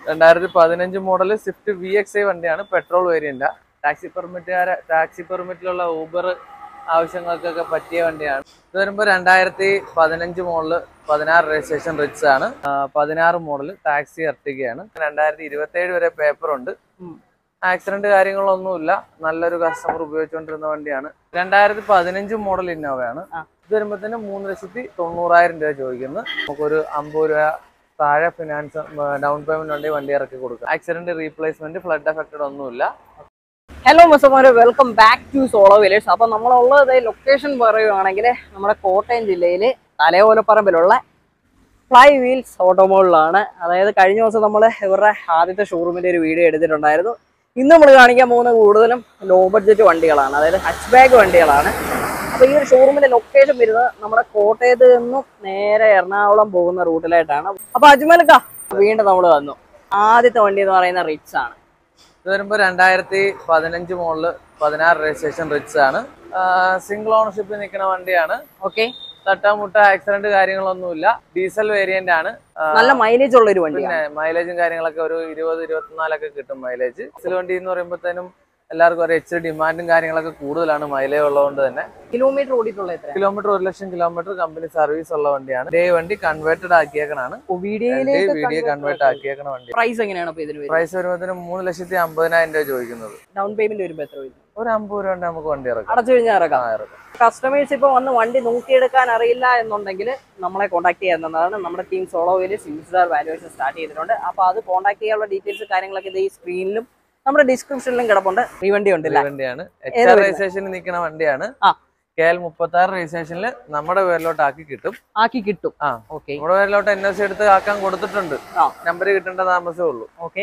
2015 model Swift VXI വണ്ടിയാണ്. Petrol variant. Taxi പെർമിറ്റിലുള്ള Uber ആവശ്യങ്ങൾക്കൊക്കെ പറ്റിയ വണ്ടിയാണ്. ഇത് വരുമ്പോൾ 2015 മോഡൽ 16 രജിസ്ട്രേഷൻ റിച്ച് ആണ്. 16 മോഡൽ ടാക്സി എർട്ടിഗയാണ്. 2027 വരെ പേപ്പർ ഉണ്ട്. ആക്സിഡന്റ് കാര്യങ്ങളൊന്നുമില്ല. നല്ലൊരു കസ്റ്റമർ ഉപയോഗിച്ചുകൊണ്ടിരുന്ന വണ്ടിയാണ്. 2015 മോഡൽ ഇന്നോവയാണ്. ഇത് വരുമ്പോഴത്തേനും 3,90,000 രൂപ ചോദിക്കുന്നു. നമുക്കൊരു 50 രൂപ താഴെ ഫിനാൻസ് ഡൗൺ പേയ്മെന്റ് ഉണ്ടെങ്കിൽ വണ്ടി ഇറക്കി കൊടുക്കാം. ആക്സിഡന്റ് റീപ്ലേസ്മെന്റ് ഫ്ലഡ് എഫക്റ്റഡ് ഒന്നുമില്ല. ഹലോ മസമാരെ, welcome back to Solo Village. അപ്പൊ നമ്മളുള്ളത് ലൊക്കേഷൻ പറയുകയാണെങ്കിൽ നമ്മുടെ കോട്ടയം ജില്ലയില് തലയോലപ്പറമ്പിലുള്ള ഫ്ലൈ വീൽസ് ഓട്ടോമോബിളാണ്. അതായത് കഴിഞ്ഞ ദിവസം നമ്മൾ ഇവരുടെ ആദ്യത്തെ ഷോറൂമിന്റെ ഒരു വീഡിയോ എടുത്തിട്ടുണ്ടായിരുന്നു. ഇന്ന് നമ്മൾ കാണിക്കാൻ പോകുന്ന കൂടുതലും ലോ ബഡ്ജറ്റ് വണ്ടികളാണ്, അതായത് ഹാച്ച് ബാഗ് വണ്ടികളാണ്. അപ്പൊ ഈ ഒരു ഷോറൂമിന്റെ ലൊക്കേഷൻ വരുന്നത് നമ്മുടെ കോട്ടയത്ത് നിന്നും നേരെ എറണാകുളം പോകുന്ന റൂട്ടിലായിട്ടാണ്. അപ്പൊ അജ്മൽക്ക വീണ്ടും നമ്മൾ വന്നു. ആദ്യത്തെ വണ്ടി എന്ന് പറയുന്ന റിച്ച് ആണ്. ഇത് വരുമ്പോൾ 2015 മോഡല് 16 രജിസ്ട്രേഷൻ റിച്ച് ആണ്. സിംഗിൾ ഓണർഷിപ്പിൽ നിൽക്കുന്ന വണ്ടിയാണ്. ഓക്കെ, തട്ടാമുട്ട ആക്സിഡന്റ് കാര്യങ്ങളൊന്നുമില്ല. ഡീസൽ വേരിയന്റ് ആണ്. നല്ല മൈലേജ് ഉള്ള ഒരു വണ്ടി. പിന്നെ മൈലേജും കാര്യങ്ങളൊക്കെ ഒരു 20-24 കിട്ടും മൈലേജ്. ഡീസൽ വണ്ടി എന്ന് പറയുമ്പോഴത്തേനും എല്ലാവർക്കും ഒരു എച്ച് ഡിമാൻഡും കാര്യങ്ങളൊക്കെ കൂടുതലാണ്. മൈലേജ് ഉള്ളതുകൊണ്ട് തന്നെ. കിലോമീറ്റർ ഓടിയിട്ടുള്ള കിലോമീറ്റർ 1,00,000 കിലോമീറ്റർ കമ്പനി സർവീസ് ഉള്ള വണ്ടിയാണ്. ഡേ വണ്ടി കൺവേർട്ടഡ് ആക്കിയേക്കണാണ്. വീഡിയോ കൺവേർട്ട് ആക്കിയേക്കണ വണ്ടി. പ്രൈസ് എങ്ങനെയാണ്? പ്രൈസ് വരുമ്പോഴത്തേനും 3,50,000 രൂപ ചോദിക്കുന്നത്. ഡൗൺ പേയ്മെന്റ് വരുമ്പോൾ എത്ര വരും? ഒരു 50 രൂപ നമുക്ക് വണ്ടി ഇറക്കാം. അടച്ചു കഴിഞ്ഞാൽ ഇറക്കാം. കസ്റ്റമേഴ്സ് ഇപ്പൊ വന്ന് വണ്ടി നോക്കിയെടുക്കാൻ അറിയില്ല എന്നുണ്ടെങ്കിൽ നമ്മളെ കോൺടാക്ട് ചെയ്യാവുന്നതാണ്. നമ്മുടെ ടീം സോളോ വില്ലേജ് സിംസ്റ്റാർ വാല്യുവേഷൻ സ്റ്റാർട്ട് ചെയ്തിട്ടുണ്ട്. അപ്പൊ അത് കോൺടാക്ട് ചെയ്യാനുള്ള ഡീറ്റെയിൽസ് കാര്യങ്ങളൊക്കെ ഈ സ്ക്രീനിലും നമ്മുടെ ഡിസ്ക്രിപ്ഷനിലും കിടപ്പുണ്ട്. ഈ വണ്ടി ഉണ്ട്. വണ്ടിയാണ് രജിസ്ട്രേഷനിൽ നിൽക്കുന്ന വണ്ടിയാണ്. KL 36 രജിസ്ട്രേഷനിൽ നമ്മുടെ പേരിലോട്ട് ആക്കി കിട്ടും. നമ്മുടെ പേരിലോട്ട് NOC എടുത്ത് ആക്കാൻ കൊടുത്തിട്ടുണ്ട്. നമ്പർ കിട്ടേണ്ട താമസമേ ഉള്ളൂ.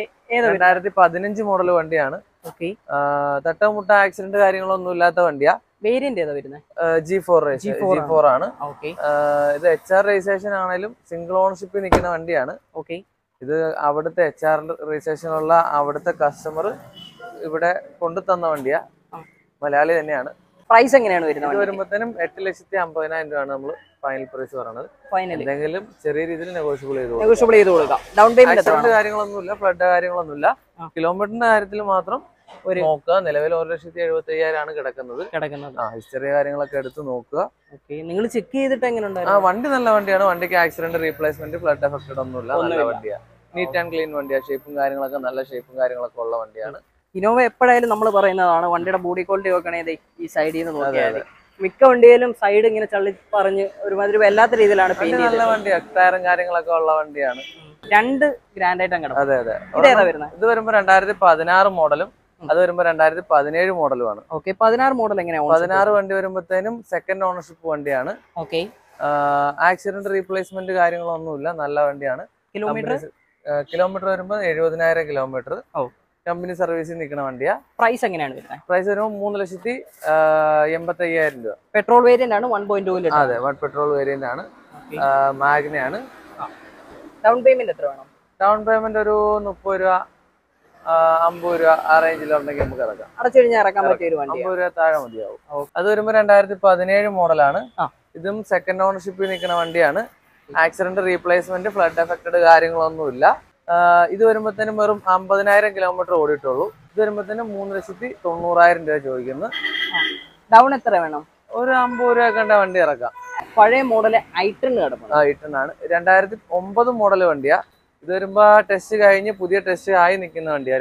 2015 മോഡൽ വണ്ടിയാണ്. തട്ടമുട്ട ആക്സിഡന്റ് കാര്യങ്ങളൊന്നും ഇല്ലാത്ത വണ്ടിയാ. വേരിയന്റ് ഏതാ വരുന്നത്? G4 ആണ്. ഇത് HR രജിസ്ട്രേഷൻ ആണെങ്കിലും സിംഗിൾ ഓണർഷിപ്പിൽ നിൽക്കുന്ന വണ്ടിയാണ്. ഇത് അവിടുത്തെ HR രജിസ്ട്രേഷൻ ഉള്ള അവിടുത്തെ കസ്റ്റമർ ഇവിടെ കൊണ്ടു തന്ന വണ്ടിയാ. മലയാളി തന്നെയാണ്. പ്രൈസ് എങ്ങനെയാണ് വരുന്നത്? ഇത് വരുമ്പോഴത്തേനും 8,50,000 രൂപയാണ് നമ്മൾ ഫൈനൽ പ്രൈസ് പറയുന്നത്. എന്തെങ്കിലും ചെറിയ രീതിയിൽ നെഗോഷ്യബിൾ ചെയ്ത് കൊടുക്കാം. ഡൗൺ പേയ്മെന്റ് കാര്യങ്ങളൊന്നുമില്ല, ഫ്ലഡ് കാര്യങ്ങളൊന്നുമില്ല. കിലോമീറ്ററിന്റെ കാര്യത്തിൽ മാത്രം നോക്കുക. നിലവിൽ 1,75,000 ആണ് കിടക്കുന്നത്. ഹിസ്റ്ററി കാര്യങ്ങളൊക്കെ എടുത്ത് നോക്കുക. നിങ്ങൾ ചെക്ക് ചെയ്തിട്ട് എങ്ങനെ? വണ്ടി നല്ല വണ്ടിയാണ്. വണ്ടിക്ക് ആക്സിഡന്റ് റീപ്ലേസ്മെന്റ് ഫ്ലഡ് എഫക്റ്റഡ് ഒന്നുമില്ല. നല്ല വണ്ടിയാണ്. നീറ്റ് ആൻഡ് ക്ലീൻ വണ്ടിയാണ്. ഷേപ്പും കാര്യങ്ങളൊക്കെ നല്ല ഷേപ്പും കാര്യങ്ങളൊക്കെ ഉള്ള വണ്ടിയാണ്. ഇന്നോവ എപ്പോഴായാലും നമ്മൾ പറയുന്നതാണ് വണ്ടിയുടെ ബോഡി ക്വാളിറ്റി നോക്കണേ. ഈ സൈഡിൽ നിന്ന് നോക്കിയാൽ മിക്ക വണ്ടിയിലും സൈഡ് ഇങ്ങനെ ചള്ളി പറഞ്ഞ് ഒരുമാതിരി വല്ലാത്ത രീതിയിലാണ്. നല്ല വണ്ടിയാണ്. ടയറും കാര്യങ്ങളൊക്കെ ഉള്ള വണ്ടിയാണ്. രണ്ട് ഗ്രാൻഡ് ആയിട്ട് അങ്ങനെ. അതെ. ഇത് വരുമ്പോ 2016 മോഡലും അത് വരുമ്പോ 2017 മോഡലുമാണ്. 16 മോഡൽ എങ്ങനെയാണ്? 16 വണ്ടി വരുമ്പോഴത്തേനും സെക്കൻഡ് ഓണർഷിപ്പ് വണ്ടിയാണ്. ആക്സിഡന്റ് റീപ്ലേസ്മെന്റ് കാര്യങ്ങളൊന്നുമില്ല. നല്ല വണ്ടിയാണ്. കിലോമീറ്റർ വരുമ്പോ 70,000 കിലോമീറ്റർ കമ്പനി സർവീസിൽ നിൽക്കുന്ന വണ്ടിയാ. പ്രൈസ് എങ്ങനെയാണ് വരുന്നത്? പ്രൈസ് വരുമ്പോൾ 3,75,000 രൂപ. പെട്രോൾ വേരിയന്റ് ആണ്. 1.2. അതെ, പെട്രോൾ വേരിയന്റ് ആണ്. മാഗ്നയാണ്. ഡൗൺ പേയ്മെന്റ് എത്ര വേണം? ഡൗൺ പേയ്മെന്റ് ഒരു 30 രൂപ 50 രൂപ ആ റേഞ്ചിലുണ്ടെങ്കിൽ നമുക്ക് ഇറക്കാം. അടച്ചു കഴിഞ്ഞാൽ ഇറക്കാൻ പറ്റിയ ഒരു വണ്ടി. 50 രൂപ താഴെ മതിയാവും. അത് വരുമ്പോൾ 2017 മോഡലാണ്. ഇതും സെക്കൻഡ് ഓണർഷിപ്പിൽ നിൽക്കുന്ന വണ്ടിയാണ്. ആക്സിഡന്റ് റീപ്ലേസ്മെന്റ് ഫ്ലഡ് എഫക്റ്റഡ് കാര്യങ്ങളൊന്നുമില്ല. ഇത് വരുമ്പോഴത്തേനും വെറും 50,000 കിലോമീറ്റർ ഓടിയിട്ടുള്ളൂ. ഇത് വരുമ്പോഴത്തേനും 3,90,000 രൂപ ചോദിക്കുന്നു. ഡൗൺ എത്ര വേണം? ഒരു 50 രൂപ കണ്ട വണ്ടി ഇറക്കാം. പഴയ മോഡല് i10 ആണ്. 2009 മോഡൽ വണ്ടിയാ. ഇത് വരുമ്പോ ടെസ്റ്റ് കഴിഞ്ഞ് പുതിയ ടെസ്റ്റ് ആയി നിൽക്കുന്ന വണ്ടിയാ.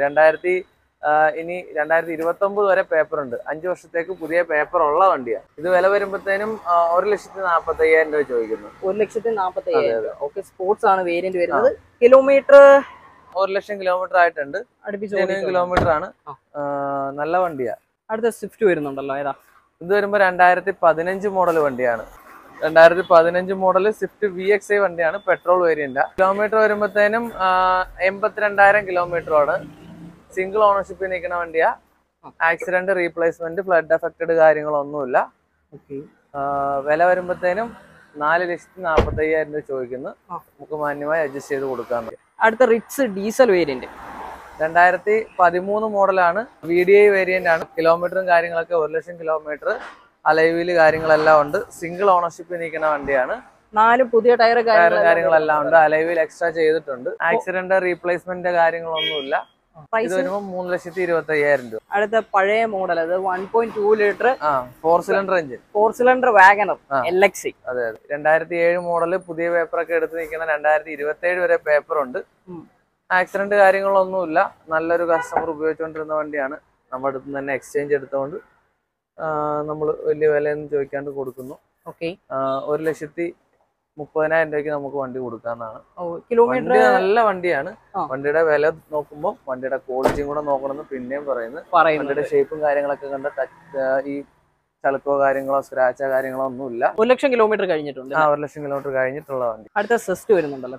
2029 വരെ പേപ്പർ ഉണ്ട്. 5 വർഷത്തേക്ക് പുതിയ പേപ്പർ ഉള്ള വണ്ടിയാ. ഇത് വില വരുമ്പോഴത്തേനും 1,40,000 രൂപ ചോദിക്കുന്നു. 1,40,000. ഓക്കെ, സ്പോർട്സ് ആണ് വേരിയന്റ് വരുന്നത്. കിലോമീറ്റർ 1,00,000 കിലോമീറ്റർ ആയിട്ടുണ്ട്. 10 കിലോമീറ്റർ ആണ്. നല്ല വണ്ടിയാ. അടുത്ത സ്വിഫ്റ്റ് വരുന്നുണ്ടല്ലോ, ഏതാ? ഇത് വരുമ്പോ 2015 മോഡൽ വണ്ടിയാണ്. 2015 മോഡൽ സ്വിഫ്റ്റ് VXI വണ്ടിയാണ്. Petrol variant. കിലോമീറ്റർ വരുമ്പോഴത്തേനും 82,000 കിലോമീറ്ററാണ്. സിംഗിൾ ഓണർഷിപ്പിൽ നിൽക്കുന്ന വണ്ടിയാ. ആക്സിഡന്റ് റീപ്ലേസ്മെന്റ് ഫ്ലഡ് എഫക്റ്റഡ് കാര്യങ്ങളൊന്നുമില്ല. വില വരുമ്പോഴത്തേനും 4,40,000 രൂപ ചോദിക്കുന്നു. നമുക്ക് മാന്യമായി അഡ്ജസ്റ്റ് ചെയ്ത് കൊടുക്കാൻ പറ്റും. അടുത്ത റിച്ച് ഡീസൽ വേരിയന്റ് 2013 മോഡലാണ്. VDI വേരിയന്റ് ആണ്. കിലോമീറ്ററും കാര്യങ്ങളൊക്കെ 1,00,000 കിലോമീറ്റർ. അലൈവീല് കാര്യങ്ങളെല്ലാം ഉണ്ട്. സിംഗിൾ ഓണർഷിപ്പിൽ നിൽക്കുന്ന വണ്ടിയാണ്. 4 പുതിയ ടയർ കാര്യങ്ങളെല്ലാം ഉണ്ട്. അലൈവിൽ എക്സ്ട്രാ ചെയ്തിട്ടുണ്ട്. ആക്സിഡന്റ് റീപ്ലേസ്മെന്റ് കാര്യങ്ങളൊന്നുമില്ല. ഇത് വരുമ്പോൾ 3,25,000 രൂപ. അടുത്ത പഴയ മോഡൽ അത് 1.2 litre 4 cylinder engine, 4 cylinder WagonR LXi. അതെ അതെ. 2007 മോഡല്, പുതിയ പേപ്പറൊക്കെ എടുത്ത് നിൽക്കുന്ന 2027 വരെ പേപ്പർ ഉണ്ട്. ആക്സിഡന്റ് കാര്യങ്ങളൊന്നുമില്ല. നല്ലൊരു കസ്റ്റമർ ഉപയോഗിച്ചുകൊണ്ടിരുന്ന വണ്ടിയാണ്. നമ്മുടെ അടുത്ത് തന്നെ എക്സ്ചേഞ്ച് എടുത്തുകൊണ്ട് നമ്മൾ വലിയ വിലയൊന്നും ചോദിക്കാണ്ട് കൊടുക്കുന്നു. 1,30,000 രൂപയ്ക്ക് നമുക്ക് വണ്ടി കൊടുക്കാന്നാണ്. കിലോമീറ്റർ നല്ല വണ്ടിയാണ്. വണ്ടിയുടെ വില നോക്കുമ്പോൾ വണ്ടിയുടെ ക്വാളിറ്റിയും കൂടെ നോക്കണമെന്ന് പിന്നെയും പറയുന്നത്. വണ്ടിയുടെ ഷേപ്പും കാര്യങ്ങളൊക്കെ കണ്ട ഈ ചളുക്കോ കാര്യങ്ങളോ സ്ക്രാച്ചോ കാര്യങ്ങളോ ഒന്നുമില്ല. 1,00,000 കിലോമീറ്റർ കഴിഞ്ഞിട്ടുണ്ട്. 1,00,000 കിലോമീറ്റർ കഴിഞ്ഞിട്ടുള്ള വണ്ടി. അടുത്ത സെസ്റ്റ് വരുന്നുണ്ടല്ലോ,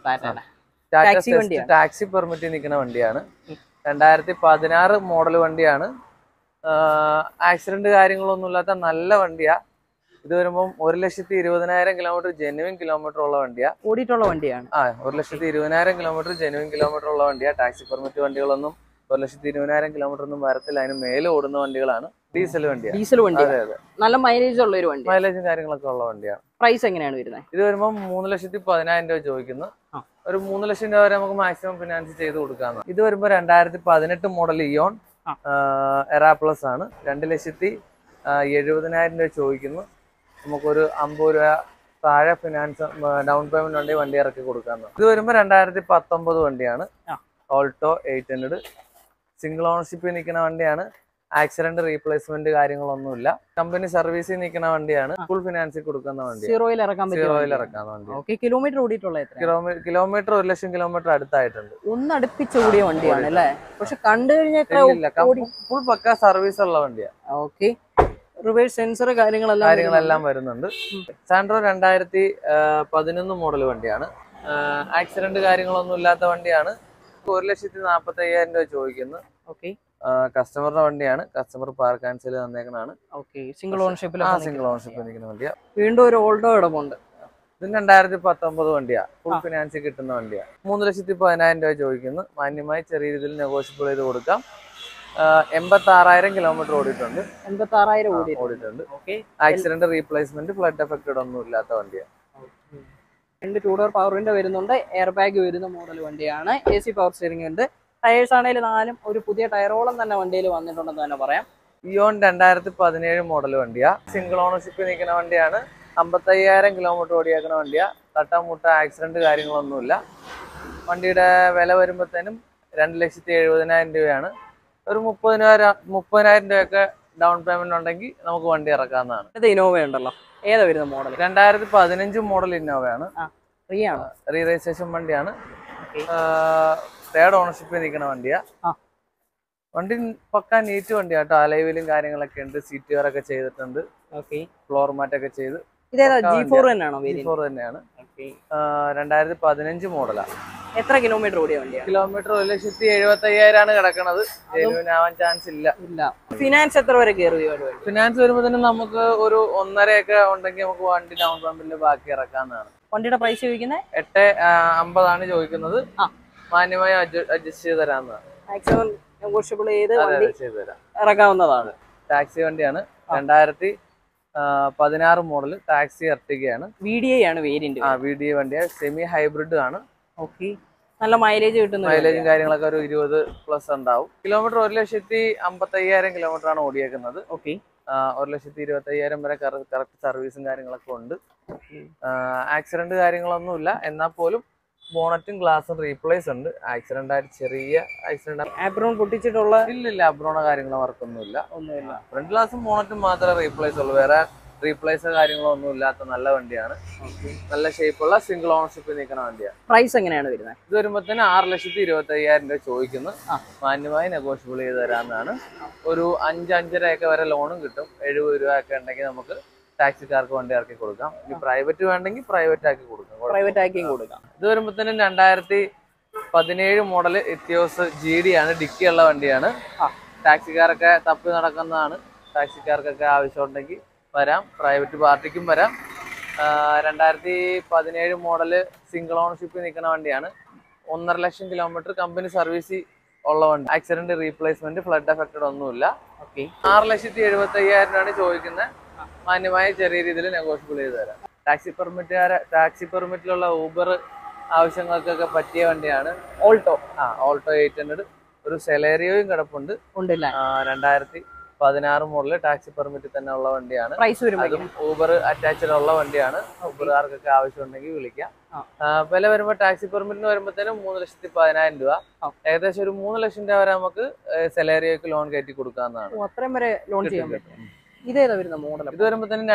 ടാക്സി പെർമിറ്റ് നിൽക്കുന്ന വണ്ടിയാണ്. 2016 മോഡൽ വണ്ടിയാണ്. ആക്സിഡന്റ് കാര്യങ്ങളൊന്നും ഇല്ലാത്ത നല്ല വണ്ടിയാ. ഇത് വരുമ്പോൾ 1,20,000 കിലോമീറ്റർ ജെനുവിൻ കിലോമീറ്റർ ഉള്ള വണ്ടിയാ. ഓടിയിട്ടുള്ള വണ്ടിയാണ്. 1,20,000 കിലോമീറ്റർ ജെനുവിൻ കിലോമീറ്റർ ഉള്ള വണ്ടിയാ. ടാക്സി പെർമിറ്റ് വണ്ടികളൊന്നും 1,20,000 കിലോമീറ്റർ ഒന്നും വരത്തില്ല. അതിന് മേലെ ഓടുന്ന വണ്ടികളാണ്. ഡീസൽ വണ്ടിയാണ്. ഡീസൽ വണ്ടി. അതെ അതെ. നല്ല മൈലേജ് ഉള്ള ഒരു വണ്ടി. മൈലേജും കാര്യങ്ങളൊക്കെ ഉള്ള വണ്ടിയാണ്. പ്രൈസ് എങ്ങനെയാണ് വരുന്നത്? ഇത് വരുമ്പോൾ 3,10,000 രൂപ ചോദിക്കുന്നു. ഒരു 3,00,000 രൂപ വരെ നമുക്ക് മാക്സിമം ഫിനാൻസ് ചെയ്ത് കൊടുക്കാന്ന്. ഇത് വരുമ്പോൾ 2018 മോഡൽ ഇയോൺ എറാ പ്ലസ് ആണ്. 2,70,000 രൂപ ചോദിക്കുന്നു. നമുക്കൊരു 50 രൂപ താഴെ ഫിനാൻസ് ഡൗൺ പേയ്മെന്റ് ഉണ്ടെങ്കിൽ വണ്ടി ഇറക്കി കൊടുക്കാന്ന്. ഇത് വരുമ്പോൾ 2019 വണ്ടിയാണ്. ഓൾട്ടോ 800 സിംഗിൾ ഓണർഷിപ്പിൽ നിൽക്കുന്ന വണ്ടിയാണ്. ആക്സിഡന്റ് റീപ്ലേസ്മെന്റ് കാര്യങ്ങളൊന്നുമില്ല. കമ്പനി സർവീസിൽ നിൽക്കുന്ന വണ്ടിയാണ്. ഫുൾ ഫിനാൻസിൽ കൊടുക്കുന്ന വണ്ടി. സീറോയിൽ ഇറക്കാൻ വണ്ടി. കിലോമീറ്റർ ഓടിയിട്ടുള്ള കിലോമീറ്റർ 1,00,000 കിലോമീറ്റർ അടുത്തായിട്ടുണ്ട്. അടുപ്പിച്ച് കൂടിയ വണ്ടിയാണ് അല്ലേ? പക്ഷെ കണ്ടു കഴിഞ്ഞാൽ ഫുൾ പക്ക സർവീസ് ഉള്ള വണ്ടിയാണ്. റിവേഴ്സ് സെൻസർ കാര്യങ്ങളെല്ലാം വരുന്നുണ്ട്. സാൻഡ്രോ 2011 മോഡൽ വണ്ടിയാണ്. ആക്സിഡന്റ് കാര്യങ്ങളൊന്നും ഇല്ലാത്ത വണ്ടിയാണ്. 1,40,000 രൂപ ചോദിക്കുന്നു. കസ്റ്റമറുടെ വണ്ടിയാണ്. കസ്റ്റമർ പാർക്ക് ക്യാൻസൽ തന്നേക്കണാണ്. സിംഗിൾ ഓണർഷിപ്പിൽ നിൽക്കുന്ന വണ്ടിയാ. വീണ്ടും ഒരു ഓൾട്ടോ കിടപ്പുണ്ട്. ഇത് 2019 വണ്ടിയാ. ഫുൾ ഫിനാൻസിൽ കിട്ടുന്ന വണ്ടിയാ. 3,10,000 രൂപ ചോദിക്കുന്നു. മാന്യമായി ചെറിയ രീതിയിൽ നെഗോഷ്യബിൾ ചെയ്ത് കൊടുക്കാം. 86,000 കിലോമീറ്റർ ഓടിയിട്ടുണ്ട്. 86,000 ഓടിയിട്ടുണ്ട്. ആക്സിഡന്റ് റീപ്ലേസ്മെന്റ് ഫ്ലഡ് എഫക്റ്റഡ് ഒന്നും ഇല്ലാത്ത വണ്ടിയാണ്. 2 2 ഡോർ പവർ വിൻഡോ വരുന്നുണ്ട്. എയർ ബാഗ് വരുന്ന മോഡൽ വണ്ടിയാണ്. AC പവർ സ്റ്റിയറിംഗ് ഉണ്ട്. ടയേഴ്സ് ആണെങ്കിൽ 4 ഒരു പുതിയ ടയറോളം തന്നെ വണ്ടിയിൽ വന്നിട്ടുണ്ടെന്ന് തന്നെ പറയാം. ഇയോൺ 2017 മോഡൽ വണ്ടിയാ. സിംഗിൾ ഓണർഷിപ്പ് നിൽക്കുന്ന വണ്ടിയാണ്. 55,000 കിലോമീറ്റർ ഓടിയേക്കുന്ന വണ്ടിയാ. തട്ടമുട്ട ആക്സിഡന്റ് കാര്യങ്ങളൊന്നുമില്ല. വണ്ടിയുടെ വില വരുമ്പോഴത്തേനും 2,70,000 രൂപയാണ്. ഒരു 30,000 രൂപയൊക്കെ ഡൗൺ പേയ്മെന്റ് ഉണ്ടെങ്കിൽ നമുക്ക് വണ്ടി ഇറക്കാവുന്നതാണ്. ഇത് ഇന്നോവ ഉണ്ടല്ലോ, ഏതാ വരുന്ന മോഡൽ? 2015 മോഡൽ ഇന്നോവയാണ്. റീ രജിസ്ട്രേഷൻ വണ്ടിയാണ്. 3rd ഓണർഷിപ്പിൽ നിൽക്കുന്ന വണ്ടിയാ. വണ്ടി പക്ക നീറ്റ് വണ്ടിയാട്ടോ. അലൈവിലും കാര്യങ്ങളൊക്കെ ഉണ്ട്. സീറ്റ് കവറൊക്കെ ചെയ്തിട്ടുണ്ട്. ഫ്ലോർ മാറ്റൊക്കെ ചെയ്ത്. G4 തന്നെയാണോ? G4 തന്നെയാണ്. 2015 മോഡലാണ്. എത്ര കിലോമീറ്റർ ഓടിയ വണ്ടിയാണ്? കിലോമീറ്റർ 1,70,000 ആണ് കിടക്കണത്. ജെനുവിൻ ആവാൻ ചാൻസ് ഇല്ല. ഫിനാൻസ് എത്ര വരെ കയറി? ഫിനാൻസ് വരുമ്പോൾ തന്നെ നമുക്ക് ഒരു 1.5 ഉണ്ടെങ്കിൽ നമുക്ക് വണ്ടി ഡൗൺ പേയ്മെന്റിൽ ബാക്കി ഇറക്കാവുന്നതാണ്. വണ്ടിയുടെ പ്രൈസ് ചോദിക്കുന്നത് 8,50 ചോദിക്കുന്നത്. മാന്യമായി അഡ്ജസ്റ്റ് ചെയ്ത് തരാവുന്നതാണ്. മാക്സിമം നെഗോഷ്യബിൾ ചെയ്ത് ഇറക്കാവുന്നതാണ്. ടാക്സി വണ്ടിയാണ്. 2016 മോഡൽ ടാക്സി എർട്ടിഗയാണ്. VDI ആണ് വേരിയന്റ്. VDI വണ്ടിയാണ്. സെമി ഹൈബ്രിഡ് ആണ്. നല്ല മൈലേജ് കിട്ടുന്നു. മൈലേജും കാര്യങ്ങളൊക്കെ ഒരു 20+ ഉണ്ടാവും. കിലോമീറ്റർ 1,55,000 കിലോമീറ്റർ ആണ് ഓടിയേക്കുന്നത്. 1,25,000 വരെ കറക്റ്റ് സർവീസും കാര്യങ്ങളൊക്കെ ഉണ്ട്. ആക്സിഡന്റ് കാര്യങ്ങളൊന്നുമില്ല. എന്നാൽ പോലും ബോണറ്റും ഗ്ലാസും റീപ്ലേസ് ഉണ്ട്. ആക്സിഡന്റ് ആയിട്ട് ചെറിയ ആക്സിഡന്റ്. ആബ്രോൺ പൊട്ടിച്ചിട്ടുള്ള ഇല്ലില്ല. അബ്രോണോ കാര്യങ്ങളോ വർക്കൊന്നുമില്ല. ഫ്രണ്ട് ഗ്ലാസും ബോണറ്റും മാത്രമേ റീപ്ലേസ് ഉള്ളൂ. വേറെ റീപ്ലേസ് കാര്യങ്ങളോ ഒന്നും ഇല്ലാത്ത നല്ല വണ്ടിയാണ്. നല്ല ഷേപ്പുള്ള സിംഗിൾ ഓണർഷിപ്പിൽ നിൽക്കുന്ന വണ്ടിയാണ്. പ്രൈസ് എങ്ങനെയാണ് വരുന്നത്? ഇത് വരുമ്പോഴത്തേന് 6,25,000 രൂപ ചോദിക്കുന്നു. മാന്യമായി നെഗോഷ്യബിൾ ചെയ്ത് തരാമെന്നാണ്. ഒരു 5-5.5 വരെ ലോണും കിട്ടും. 70 രൂപ ഒക്കെ ഉണ്ടെങ്കിൽ നമുക്ക് ടാക്സിക്കാർക്ക് വണ്ടി ഇറക്കി കൊടുക്കാം. ഇനി പ്രൈവറ്റ് വേണമെങ്കിൽ പ്രൈവറ്റ് ആക്കി കൊടുക്കാം. ഇത് വരുമ്പോഴത്തേനും 2017 മോഡൽ ഇത്തിയോസ് GD ആണ്. ഡിക്കിയുള്ള വണ്ടിയാണ്. ടാക്സിക്കാരൊക്കെ തപ്പി നടക്കുന്നതാണ്. ടാക്സിക്കാർക്കൊക്കെ ആവശ്യമുണ്ടെങ്കിൽ വരാം. പ്രൈവറ്റ് പാർട്ടിക്കും വരാം. 2017 മോഡല് സിംഗിൾ ഓണർഷിപ്പിൽ നിൽക്കുന്ന വണ്ടിയാണ്. 1.5 കിലോമീറ്റർ കമ്പനി സർവീസ് ഉള്ള വണ്ടി. ആക്സിഡന്റ് റീപ്ലേസ്മെന്റ് ഫ്ലഡ് എഫക്റ്റഡ് ഒന്നുമില്ല. 6,75,000 രൂപയാണ് ചോദിക്കുന്നത്. മാന്യമായ ചെറിയ രീതിയിൽ നെഗോഷ്യബിൾ ചെയ്ത് തരാം. ടാക്സി പെർമിറ്റിലുള്ള ഊബർ ആവശ്യങ്ങൾക്കൊക്കെ പറ്റിയ വണ്ടിയാണ് ഓൾട്ടോ. ഓൾട്ടോ 800. ഒരു സെലേറിയോയും കിടപ്പുണ്ട്. 2016 മോഡല് ടാക്സി പെർമിറ്റ് തന്നെ ഉള്ള വണ്ടിയാണ്. പ്രൈസ് അതും ഊബർ അറ്റാച്ച്ഡ് ഉള്ള വണ്ടിയാണ്. ഊബറുകാർക്കൊക്കെ ആവശ്യമുണ്ടെങ്കിൽ വിളിക്കാം. വില വരുമ്പോൾ ടാക്സി പെർമിറ്റിന് വരുമ്പോഴത്തേനും 3,10,000 രൂപ. ഏകദേശം ഒരു 3 ലക്ഷം രൂപ വരെ നമുക്ക് സെലേറിയോക്ക് ലോൺ കയറ്റി കൊടുക്കാവുന്നതാണ്. അത്രയും വരെ ലോൺ ചെയ്യാൻ പറ്റും. ഇതേതാ വരുന്ന മോഡൽ? ഇത് വരുമ്പോഴത്തേനും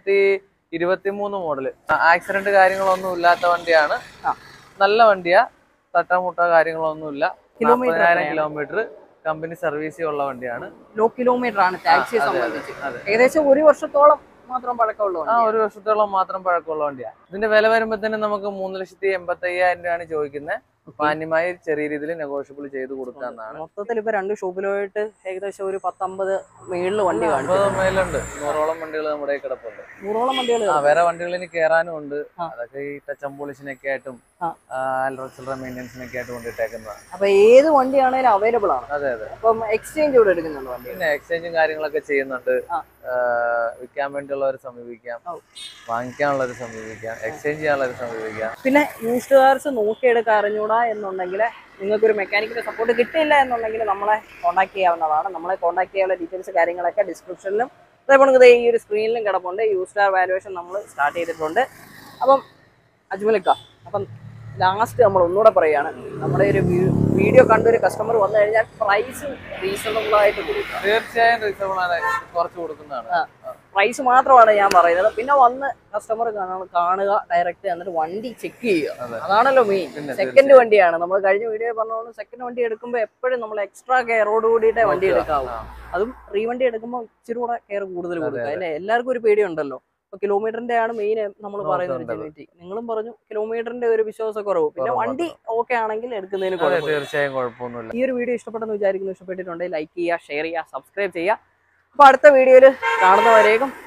2023 മോഡല്. ആക്സിഡന്റ് കാര്യങ്ങളൊന്നും ഇല്ലാത്ത വണ്ടിയാണ്. നല്ല വണ്ടിയാ. തട്ടമുട്ട കാര്യങ്ങളൊന്നുമില്ല. 40,000 കിലോമീറ്റർ കമ്പനി സർവീസ് ഉള്ള വണ്ടിയാണ്. ലോ കിലോമീറ്റർ ആണ് ടാക്സിയെ സംബന്ധിച്ച്. ഏകദേശം 1 വർഷത്തോളം മാത്രം പഴക്കമുള്ള 1 വർഷത്തോളം മാത്രം പഴക്കമുള്ള വണ്ടിയാണ്. ഇതിന്റെ വില വരുമ്പോ തന്നെ നമുക്ക് 3,85,000 രൂപയാണ് ചോദിക്കുന്നത്. മാന്യമായി ചെറിയ രീതിയിൽ നെഗോഷ്യബിൾ ചെയ്ത് കൊടുക്കാന്നാണ്. മൊത്തത്തിൽ ഇപ്പൊ 2 ഷോപ്പിലായിട്ട് ഏകദേശം ഒരു 10-50 മേളിൽ വണ്ടി കാണും. 50 മേലുണ്ട്. 100ഓളം വണ്ടികൾ നമ്മുടെ കിടപ്പുണ്ട്. 100ഓളം വണ്ടികൾ. വേറെ വണ്ടികളിന് കയറാനും ഉണ്ട്. അതൊക്കെ ഈ ടച്ച് ആൻഡ് പോളിഷിനൊക്കെ ആയിട്ടും ചില്ലറ മെയിൻ്റെനൻസിനൊക്കെ ആയിട്ട് കൊണ്ടിട്ടേക്കുന്നതാണ്. അപ്പൊ ഏത് വണ്ടിയാണേലും അവൈലബിൾ ആണ്. അതെ അതെ. അപ്പം എക്സ്ചേഞ്ച് ഇവിടെ എടുക്കുന്നുണ്ട് വണ്ടി? പിന്നെ എക്സ്ചേഞ്ചും കാര്യങ്ങളൊക്കെ ചെയ്യുന്നുണ്ട്. വിൽക്കാൻ വേണ്ടിയുള്ളവർ സമീപിക്കാം, വാങ്ങിക്കാനുള്ളവർ സമീപിക്കാം, എക്സ്ചേഞ്ച് ചെയ്യാനുള്ളവർ സമീപിക്കാം. പിന്നെ യൂസ്ഡ് കാർസ് നോക്കിയെടുക്കാൻ അറിഞ്ഞൂടാ എന്നുണ്ടെങ്കിൽ, നിങ്ങൾക്കൊരു മെക്കാനിക്കിന്റെ സപ്പോർട്ട് കിട്ടില്ല എന്നുണ്ടെങ്കിൽ നമ്മളെ കോൺടാക്ട് ചെയ്യാവുന്നതാണ്. നമ്മളെ കോൺടാക്ട് ചെയ്യാനുള്ള ഡീറ്റെയിൽസ് കാര്യങ്ങളൊക്കെ ഡിസ്ക്രിപ്ഷനിലും അതേപോലെ ഈ ഒരു സ്ക്രീനിലും കിടപ്പുണ്ട്. യൂസ്ഡ് കാർ വാല്യുവേഷൻ നമ്മൾ സ്റ്റാർട്ട് ചെയ്തിട്ടുണ്ട്. അപ്പം അജ്മലിക്ക, അപ്പം ലാസ്റ്റ് നമ്മൾ ഒന്നുകൂടെ പറയുകയാണ്, നമ്മുടെ ഒരു വീഡിയോ കണ്ടൊരു കസ്റ്റമർ വന്നു കഴിഞ്ഞാൽ പ്രൈസ് റീസണബിൾ ആയിട്ട് കൊടുക്കുക. തീർച്ചയായും റീസണബിൾ ആണ്, കുറച്ച് കൊടുക്കുന്നതാണ്. പ്രൈസ് മാത്രമാണ് ഞാൻ പറയുന്നത്. പിന്നെ വന്ന് കസ്റ്റമർ കാണുക ഡയറക്റ്റ്, എന്നിട്ട് വണ്ടി ചെക്ക് ചെയ്യുക. അതാണല്ലോ മെയിൻ. സെക്കൻഡ് വണ്ടിയാണ് നമ്മൾ കഴിഞ്ഞ വീഡിയോ പറഞ്ഞോളൂ. സെക്കൻഡ് വണ്ടി എടുക്കുമ്പോൾ എപ്പോഴും നമ്മൾ എക്സ്ട്രാ കെയറോട് കൂടിയിട്ടേ വണ്ടി എടുക്കാവൂ. അതും റീവണ്ടി എടുക്കുമ്പോൾ ഇച്ചിരി കൂടെ കെയർ കൂടുതൽ കൊടുക്കുക അല്ലേ. എല്ലാവർക്കും ഒരു പേടിയുണ്ടല്ലോ. ഇപ്പൊ കിലോമീറ്ററിന്റെ ആണ് മെയിൻ നമ്മൾ പറയുന്നത്. ജെന്യൂറ്റി നിങ്ങളും പറഞ്ഞു കിലോമീറ്ററിന്റെ ഒരു വിശ്വാസക്കുറവ്. പിന്നെ വണ്ടി ഓക്കെ ആണെങ്കിൽ എടുക്കുന്നതിന് തീർച്ചയായും കുഴപ്പമൊന്നുമില്ല. ഈ ഒരു വീഡിയോ ഇഷ്ടപ്പെട്ടെന്ന് വിചാരിക്കുന്നു. ഇഷ്ടപ്പെട്ടിട്ടുണ്ടെങ്കിൽ ലൈക്ക് ചെയ്യുക, ഷെയർ ചെയ്യുക, സബ്സ്ക്രൈബ് ചെയ്യുക. അപ്പൊ അടുത്ത വീഡിയോയിൽ കാണുന്നവരേക്കും